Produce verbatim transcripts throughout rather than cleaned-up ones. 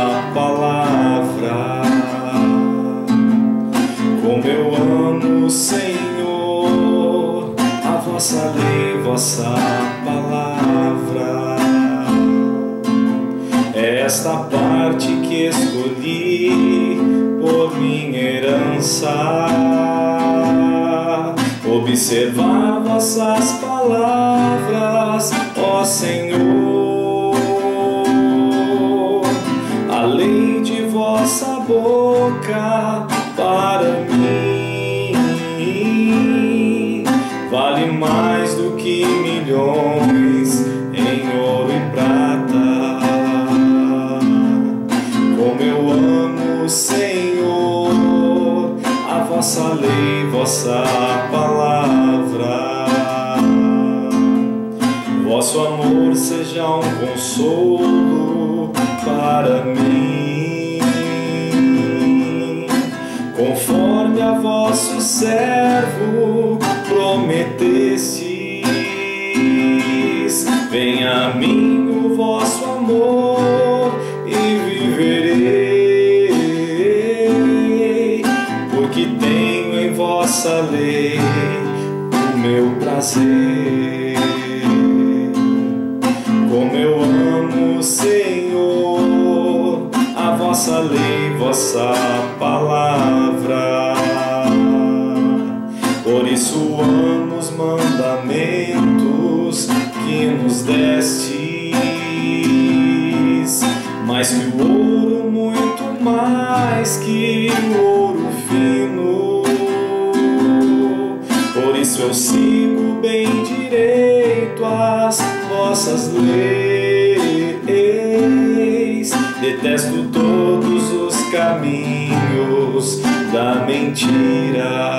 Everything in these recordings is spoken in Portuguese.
palavra. Como eu amo, Senhor, a vossa lei, vossa palavra. É esta parte que escolhi por minha herança, observar vossas palavras, ó Senhor. A lei de vossa boca para mim vale mais do que milhões em ouro e prata. Como eu amo, Senhor, a vossa lei, vossa palavra. Vosso amor seja um consolo para mim, conforme a vosso servo prometestes. Venha a mim o vosso amor e viverei, porque tenho em vossa lei o meu prazer. Como eu amo, Senhor, a vossa lei, vossa palavra. Por isso amo os mandamentos que nos destes, mais que o ouro, muito mais que o ouro fino. Por isso eu sigo bem direito as vossas leis, detesto todos os caminhos da mentira.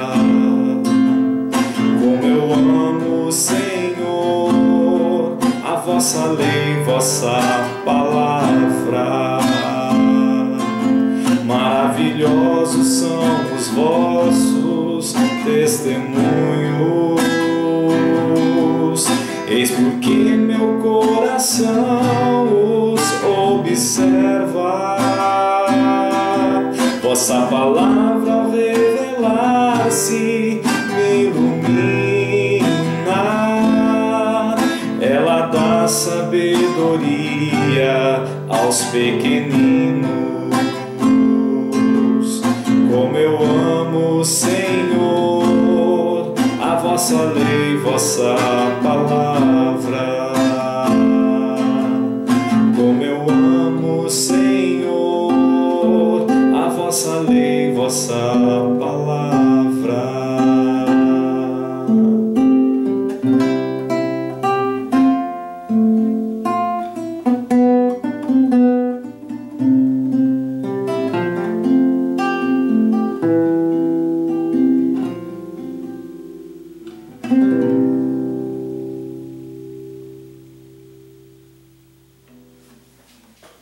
Como eu amo, Senhor, a vossa lei, vossa palavra. Maravilhosos são os vossos testemunhos, eis porque meu coração os observa. Vossa palavra ao revelar-se me ilumina, ela dá sabedoria aos pequeninos. Como eu amo, Senhor, a vossa lei, vossa